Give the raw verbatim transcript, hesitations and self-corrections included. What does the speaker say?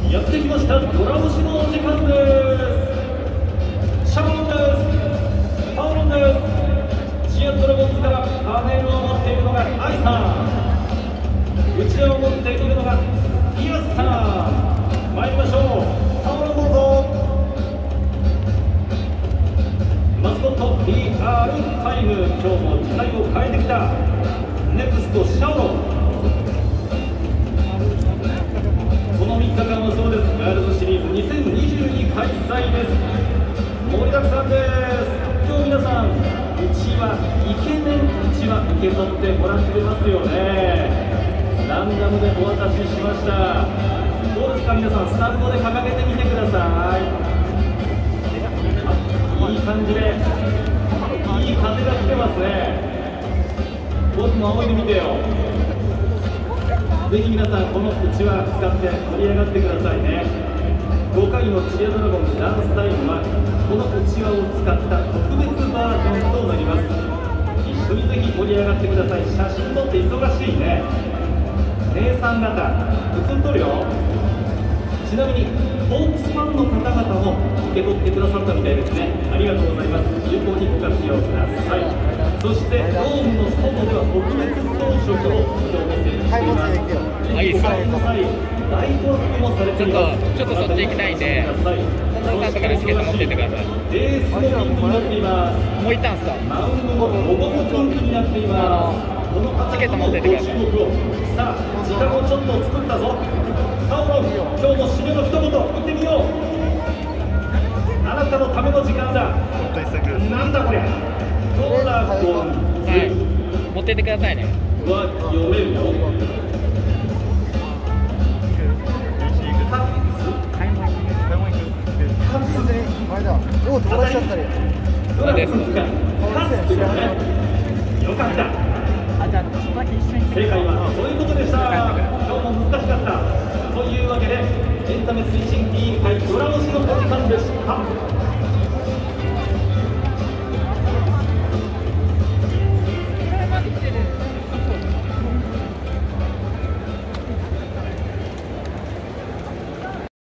やってきましたドラムシのお時間です。シャボンです。パオロンです。チアドラゴンズからパネルを持っているのがアイさん、うちわを持っているのがイアスさん。参りましょう。パオロンどうぞ。マスコット ピーアール タイム、今日も時代を変えてきたネクストシャオロン。このみっかかんはそうです、ワールドシリーズにせんにじゅうに開催です。盛りだくさんです。今日皆さん、うちわ、イケメンうちわ受け取ってもらってますよね。ランダムでお渡ししました。どうですか皆さん、スタンドで掲げてみてください。いい感じで、いい風が来てますね。僕も仰いでみてよ。ぜひ皆さん、このうちわ使って盛り上がってくださいね。ごかいのチアドラゴンズダンスタイムはこのうちわを使った特別バージョンとなります。一緒にぜひ盛り上がってください。写真撮って忙しいね。姉さん方写っとるよ。ちなみにホークスファンの方々も受け取ってくださったみたいですね。ありがとうございます。有効にご活用ください。そしてドームの外では特別装飾を今日見せています。 あ、いいですか。 ライトアップもされています。 ちょっとちょっとそっち行きたいんで、本田さんとかでチケット持ってってください。 レースのピンクになっています。 もう行ったんすか。 マウンドのロゴもピンクになっています。このチケット持ってってください。 さあ、時間をちょっと作ったぞ。パオロン、今日も締めの一言言ってみよう。あなたのための時間だ。なんだこれ。ドラゴンズ、 はい、持ってってくださいね。 は読めるよ。 おお、飛ばしちゃったり。 ドラゴンズが勝つよね。よかった。正解はそういうことでした。今日も難しかった。というわけでエンタメ推進委員会ドラムシのお時間でした。